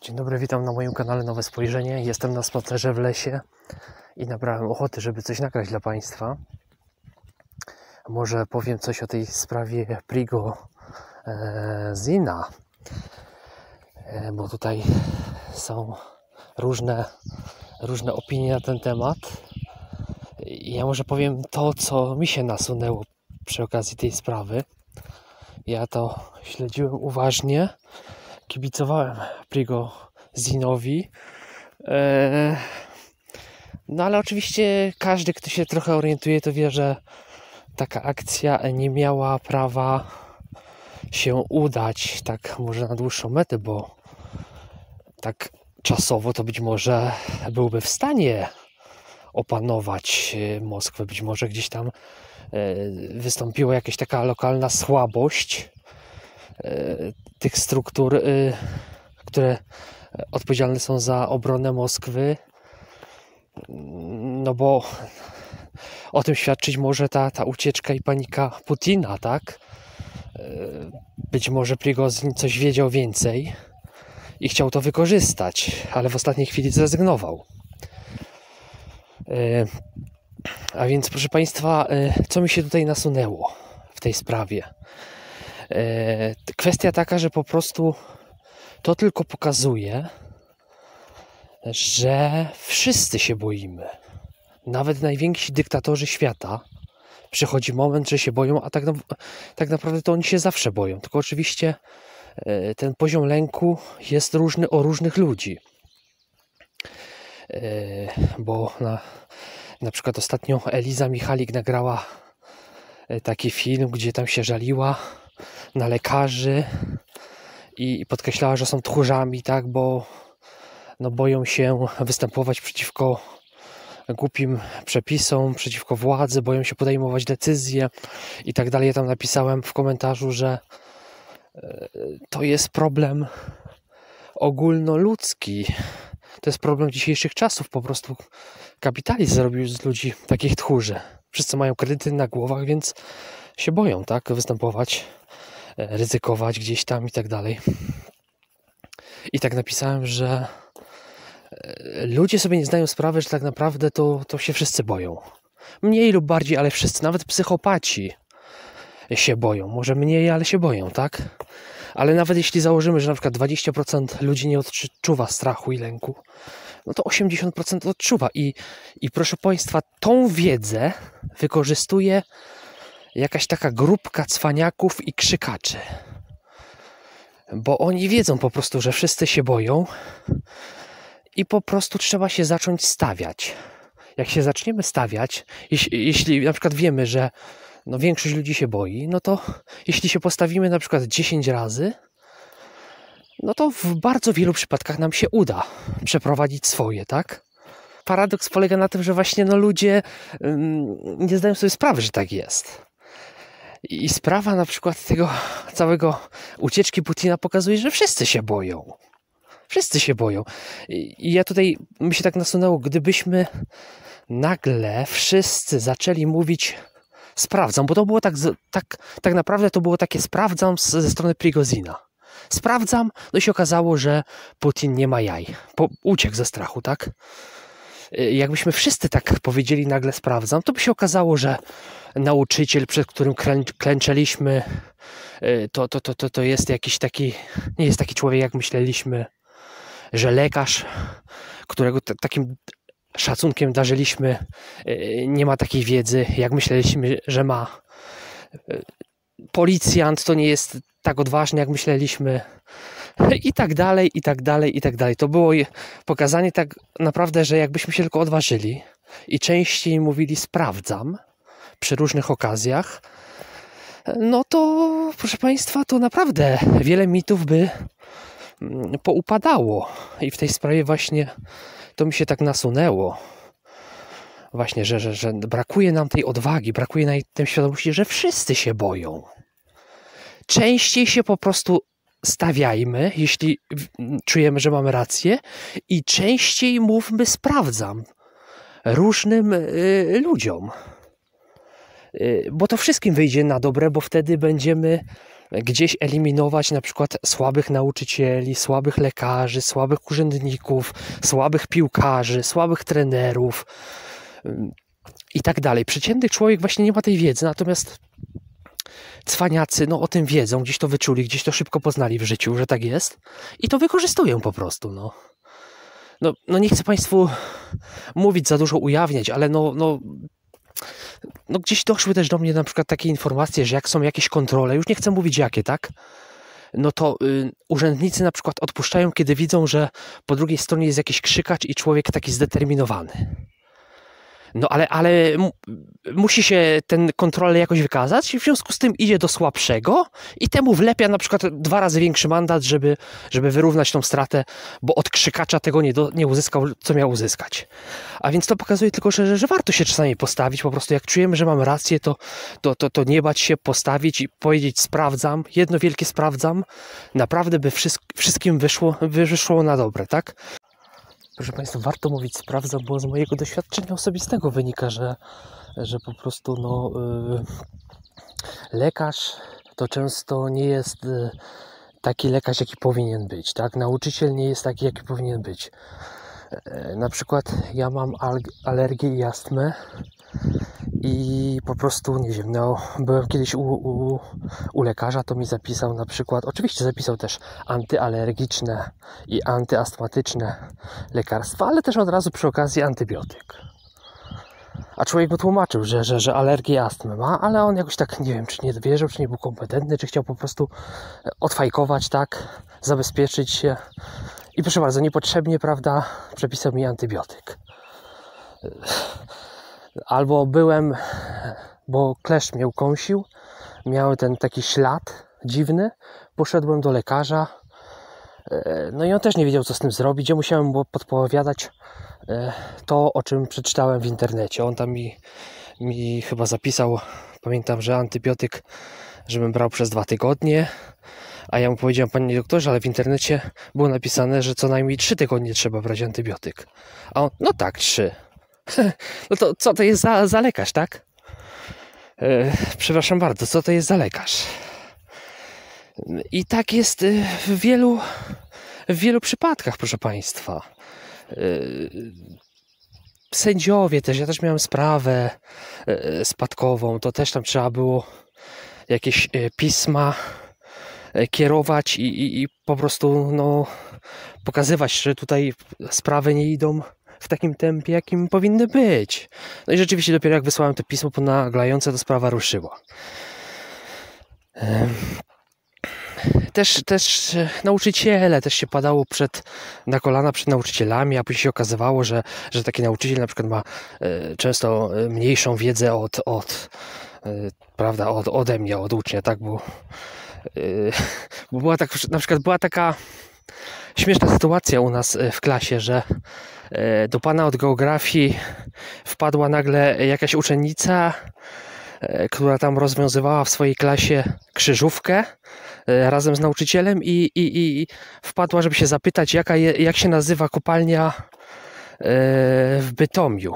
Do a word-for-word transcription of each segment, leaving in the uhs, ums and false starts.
Dzień dobry, witam na moim kanale Nowe Spojrzenie. Jestem na spacerze w lesie i nabrałem ochoty, żeby coś nagrać dla Państwa. Może powiem coś o tej sprawie Prigozina, e, bo tutaj są różne, różne opinie na ten temat. I ja może powiem to, co mi się nasunęło przy okazji tej sprawy. Ja to śledziłem uważnie, kibicowałem Prigozinowi. Eee, no ale oczywiście każdy, kto się trochę orientuje, to wie, że taka akcja nie miała prawa się udać tak może na dłuższą metę, bo tak czasowo to być może byłby w stanie opanować Moskwę. Być może gdzieś tam wystąpiła jakaś taka lokalna słabość tych struktur, które odpowiedzialne są za obronę Moskwy. No bo o tym świadczyć może ta, ta ucieczka i panika Putina, tak? Być może Prigozin coś wiedział więcej i chciał to wykorzystać, ale w ostatniej chwili zrezygnował. A więc, proszę Państwa, co mi się tutaj nasunęło w tej sprawie? Kwestia taka, że po prostu to tylko pokazuje, że wszyscy się boimy. Nawet najwięksi dyktatorzy świata przychodzi moment, że się boją, a tak, na, tak naprawdę to oni się zawsze boją. Tylko oczywiście ten poziom lęku jest różny o różnych ludzi. Bo na, na przykład ostatnio Eliza Michalik nagrała taki film, gdzie tam się żaliła na lekarzy i podkreślała, że są tchórzami, tak, bo no boją się występować przeciwko głupim przepisom, przeciwko władzy, boją się podejmować decyzje i tak dalej. Ja tam napisałem w komentarzu, że to jest problem ogólnoludzki. To jest problem dzisiejszych czasów. Po prostu kapitalizm zrobił z ludzi takich tchórzy. Wszyscy mają kredyty na głowach, więc się boją, tak, występować, ryzykować gdzieś tam i tak dalej. I tak napisałem, że ludzie sobie nie zdają sprawy, że tak naprawdę to, to się wszyscy boją. Mniej lub bardziej, ale wszyscy. Nawet psychopaci się boją. Może mniej, ale się boją, tak? Ale nawet jeśli założymy, że na przykład dwadzieścia procent ludzi nie odczuwa strachu i lęku, no to osiemdziesiąt procent odczuwa. I, i proszę Państwa, tą wiedzę wykorzystuje jakaś taka grupka cwaniaków i krzykaczy. Bo oni wiedzą po prostu, że wszyscy się boją i po prostu trzeba się zacząć stawiać. Jak się zaczniemy stawiać, jeśli, jeśli na przykład wiemy, że no większość ludzi się boi, no to jeśli się postawimy na przykład dziesięć razy, no to w bardzo wielu przypadkach nam się uda przeprowadzić swoje, tak? Paradoks polega na tym, że właśnie no ludzie ym, nie zdają sobie sprawy, że tak jest. I sprawa na przykład tego całego ucieczki Putina pokazuje, że wszyscy się boją. Wszyscy się boją. I ja tutaj mi się tak nasunęło, gdybyśmy nagle wszyscy zaczęli mówić sprawdzam, bo to było tak, tak, tak naprawdę to było takie sprawdzam z, ze strony Prigozina. Sprawdzam, no i się okazało, że Putin nie ma jaj. Po, uciekł ze strachu, tak? Jakbyśmy wszyscy tak powiedzieli nagle sprawdzam, to by się okazało, że nauczyciel, przed którym klę, klęczeliśmy, to, to, to, to, to jest jakiś taki, nie jest taki człowiek, jak myśleliśmy, że lekarz, którego t- takim szacunkiem darzyliśmy, nie ma takiej wiedzy, jak myśleliśmy, że ma. Policjant to nie jest tak odważny, jak myśleliśmy. I tak dalej, i tak dalej, i tak dalej. To było pokazanie tak naprawdę, że jakbyśmy się tylko odważyli i częściej mówili sprawdzam przy różnych okazjach, no to proszę Państwa, to naprawdę wiele mitów by poupadało. I w tej sprawie właśnie to mi się tak nasunęło. Właśnie, że, że, że brakuje nam tej odwagi, brakuje nam tej świadomości, że wszyscy się boją. Częściej się po prostu stawiajmy, jeśli czujemy, że mamy rację, i częściej mówmy sprawdzam różnym y, ludziom. Bo to wszystkim wyjdzie na dobre, bo wtedy będziemy gdzieś eliminować na przykład słabych nauczycieli, słabych lekarzy, słabych urzędników, słabych piłkarzy, słabych trenerów i tak dalej. Przeciętny człowiek właśnie nie ma tej wiedzy, natomiast cwaniacy no o tym wiedzą, gdzieś to wyczuli, gdzieś to szybko poznali w życiu, że tak jest i to wykorzystują po prostu, no. No, no nie chcę Państwu mówić, za dużo ujawniać, ale no, no, no gdzieś doszły też do mnie na przykład takie informacje, że jak są jakieś kontrole, już nie chcę mówić jakie, tak? No to y, urzędnicy na przykład odpuszczają, kiedy widzą, że po drugiej stronie jest jakiś krzykacz i człowiek taki zdeterminowany. No ale, ale m- musi się ten kontroler jakoś wykazać i w związku z tym idzie do słabszego i temu wlepia na przykład dwa razy większy mandat, żeby, żeby wyrównać tą stratę, bo od krzykacza tego nie, do, nie uzyskał, co miał uzyskać. A więc to pokazuje tylko, że, że warto się czasami postawić, po prostu jak czujemy, że mamy rację, to, to, to, to nie bać się postawić i powiedzieć sprawdzam, jedno wielkie sprawdzam, naprawdę by wszyst- wszystkim wyszło, wyszło na dobre, tak? Proszę Państwa, warto mówić sprawdzam, bo z mojego doświadczenia osobistego wynika, że, że po prostu no, yy, lekarz to często nie jest yy, taki lekarz, jaki powinien być, tak? Nauczyciel nie jest taki, jaki powinien być. Yy, na przykład ja mam al- alergię i astmę i po prostu, nie wiem, no, byłem kiedyś u, u, u lekarza, to mi zapisał na przykład, oczywiście zapisał też antyalergiczne i antyastmatyczne lekarstwa, ale też od razu przy okazji antybiotyk. A człowiek go tłumaczył, że, że, że alergię i astmę ma, ale on jakoś tak, nie wiem, czy nie wierzył, czy nie był kompetentny, czy chciał po prostu odfajkować, tak, zabezpieczyć się. I proszę bardzo, niepotrzebnie, prawda, przepisał mi antybiotyk. Albo byłem, bo kleszcz mnie ukąsił, miałem ten taki ślad dziwny, poszedłem do lekarza, no i on też nie wiedział, co z tym zrobić. Ja musiałem mu podpowiadać to, o czym przeczytałem w internecie. On tam mi, mi chyba zapisał, pamiętam, że antybiotyk, żebym brał przez dwa tygodnie, a ja mu powiedziałem, panie doktorze, ale w internecie było napisane, że co najmniej trzy tygodnie trzeba brać antybiotyk. A on, no tak, trzy. No to co to jest za, za lekarz, tak? E, przepraszam bardzo, co to jest za lekarz? I tak jest w wielu, w wielu przypadkach, proszę Państwa. E, sędziowie też, ja też miałem sprawę e, spadkową, to też tam trzeba było jakieś e, pisma e, kierować i, i, i po prostu no, pokazywać, że tutaj sprawy nie idą w takim tempie, jakim powinny być. No i rzeczywiście dopiero jak wysłałem to pismo ponaglające, to sprawa ruszyła. Też, też nauczyciele, też się padało przed, na kolana przed nauczycielami, a później się okazywało, że, że taki nauczyciel na przykład ma e, często mniejszą wiedzę od, od e, prawda, od, ode mnie, od ucznia, tak, bo, e, bo była tak, na przykład była taka śmieszna sytuacja u nas w klasie, że do pana od geografii wpadła nagle jakaś uczennica, która tam rozwiązywała w swojej klasie krzyżówkę razem z nauczycielem i, i, i wpadła, żeby się zapytać, jaka je, jak się nazywa kopalnia w Bytomiu.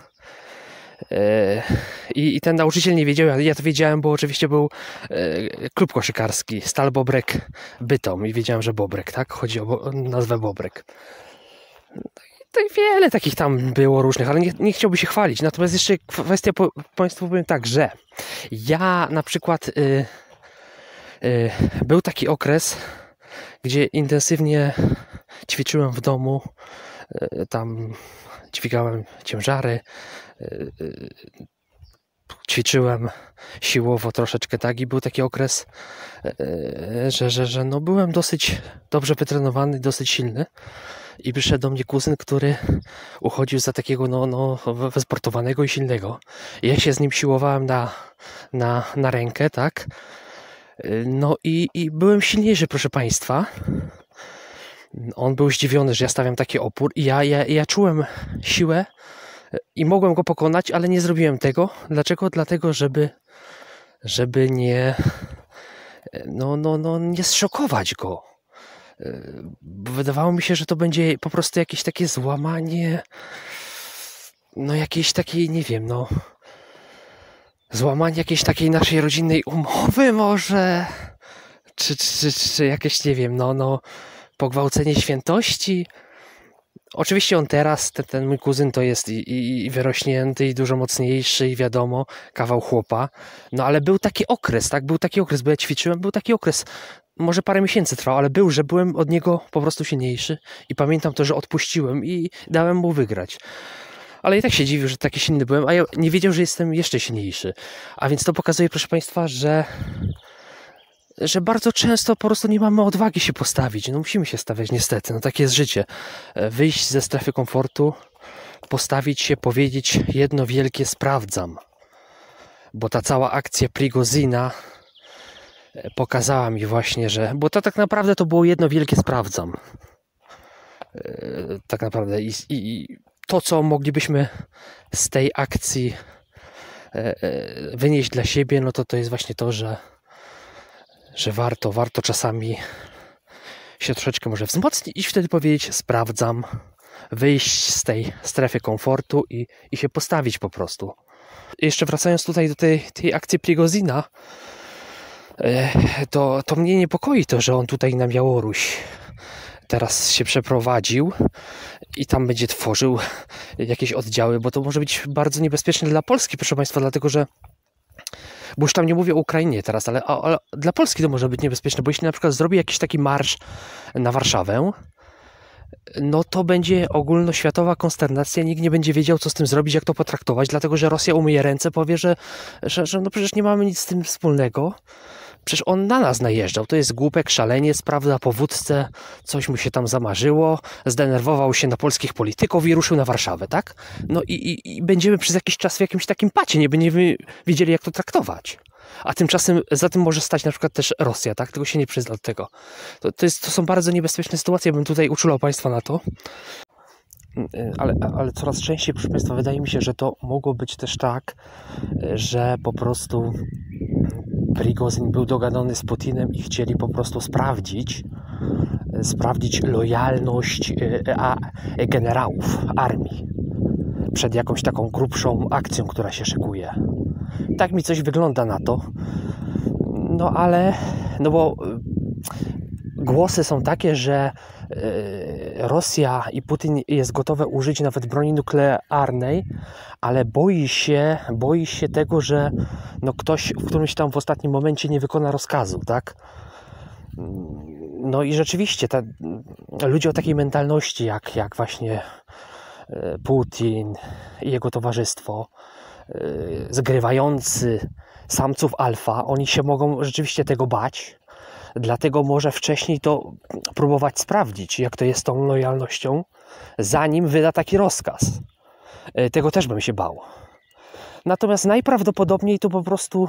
I, I ten nauczyciel nie wiedział, ja to wiedziałem, bo oczywiście był klub koszykarski Stal Bobrek Bytom i wiedziałem, że Bobrek, tak? Chodzi o nazwę Bobrek. To i wiele takich tam było różnych, ale nie, nie chciałbym się chwalić. Natomiast jeszcze kwestia, po, Państwu powiem tak, że ja na przykład y, y, był taki okres, gdzie intensywnie ćwiczyłem w domu, y, tam dźwigałem ciężary, y, y, ćwiczyłem siłowo troszeczkę, tak, i był taki okres, y, że, że, że no byłem dosyć dobrze wytrenowany, dosyć silny. I przyszedł do mnie kuzyn, który uchodził za takiego no, no, wysportowanego i silnego. I ja się z nim siłowałem na, na, na rękę, tak? No i, i byłem silniejszy, proszę Państwa. On był zdziwiony, że ja stawiam taki opór i ja, ja, ja czułem siłę i mogłem go pokonać, ale nie zrobiłem tego. Dlaczego? Dlatego, żeby, żeby nie, no, no, no, nie zszokować go. Bo wydawało mi się, że to będzie po prostu jakieś takie złamanie, no jakieś takie, nie wiem, no złamanie jakiejś takiej naszej rodzinnej umowy może, czy, czy, czy jakieś, nie wiem, no, no, pogwałcenie świętości. Oczywiście on teraz, ten, ten mój kuzyn to jest i, i, i wyrośnięty, i dużo mocniejszy, i wiadomo, kawał chłopa. No ale był taki okres, tak? Był taki okres, bo ja ćwiczyłem, był taki okres, może parę miesięcy trwał, ale był, że byłem od niego po prostu silniejszy i pamiętam to, że odpuściłem i dałem mu wygrać. Ale i tak się dziwił, że taki silny byłem, a ja nie wiedział, że jestem jeszcze silniejszy. A więc to pokazuje, proszę Państwa, że że bardzo często po prostu nie mamy odwagi się postawić. No musimy się stawiać niestety, no takie jest życie. Wyjść ze strefy komfortu, postawić się, powiedzieć jedno wielkie sprawdzam. Bo ta cała akcja Prigozina pokazała mi właśnie, że... Bo to tak naprawdę to było jedno wielkie sprawdzam. Tak naprawdę i, i to, co moglibyśmy z tej akcji wynieść dla siebie, no to to jest właśnie to, że że warto, warto czasami się troszeczkę może wzmocnić i wtedy powiedzieć sprawdzam, wyjść z tej strefy komfortu i, i się postawić po prostu. Jeszcze wracając tutaj do tej, tej akcji Prigozina, to, to mnie niepokoi to, że on tutaj na Białoruś teraz się przeprowadził i tam będzie tworzył jakieś oddziały, bo to może być bardzo niebezpieczne dla Polski, proszę Państwa, dlatego że bo już tam nie mówię o Ukrainie teraz, ale, ale dla Polski to może być niebezpieczne, bo jeśli na przykład zrobi jakiś taki marsz na Warszawę, no to będzie ogólnoświatowa konsternacja, nikt nie będzie wiedział, co z tym zrobić, jak to potraktować, dlatego że Rosja umyje ręce, powie, że, że, że no przecież nie mamy nic z tym wspólnego. Przecież on na nas najeżdżał, to jest głupek, szaleniec, prawda, po wódce, coś mu się tam zamarzyło, zdenerwował się na polskich polityków i ruszył na Warszawę, tak? No i, i, i będziemy przez jakiś czas w jakimś takim pacie, nie będziemy wiedzieli, jak to traktować. A tymczasem za tym może stać na przykład też Rosja, tak? Tylko się nie przyzna do tego. To, to, jest, to są bardzo niebezpieczne sytuacje, bym tutaj uczulał Państwa na to. Ale, ale coraz częściej, proszę Państwa, wydaje mi się, że to mogło być też tak, że po prostu Prigozin był dogadany z Putinem i chcieli po prostu sprawdzić, sprawdzić lojalność a, generałów armii przed jakąś taką grubszą akcją, która się szykuje. Tak mi coś wygląda na to. No ale, no bo głosy są takie, że Rosja i Putin jest gotowe użyć nawet broni nuklearnej, ale boi się, boi się tego, że no ktoś w którymś tam w ostatnim momencie nie wykona rozkazu, tak? No i rzeczywiście ta, ludzie o takiej mentalności jak, jak właśnie Putin i jego towarzystwo, zgrywający samców alfa, oni się mogą rzeczywiście tego bać. Dlatego może wcześniej to próbować sprawdzić, jak to jest z tą lojalnością, zanim wyda taki rozkaz. Tego też bym się bał. Natomiast najprawdopodobniej to po prostu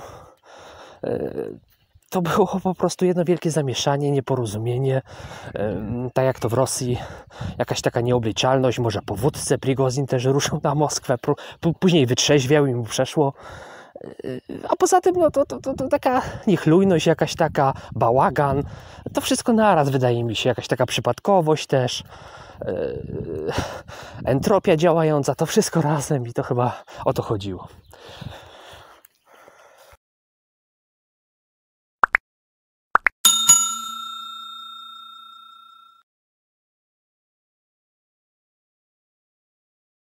to było po prostu jedno wielkie zamieszanie, nieporozumienie, tak jak to w Rosji, jakaś taka nieobliczalność, może po wódce Prigozin też ruszył na Moskwę, później wytrzeźwiał i mu przeszło. A poza tym no to, to, to, to taka niechlujność, jakaś taka bałagan, to wszystko naraz wydaje mi się, jakaś taka przypadkowość też, entropia działająca, to wszystko razem i to chyba o to chodziło.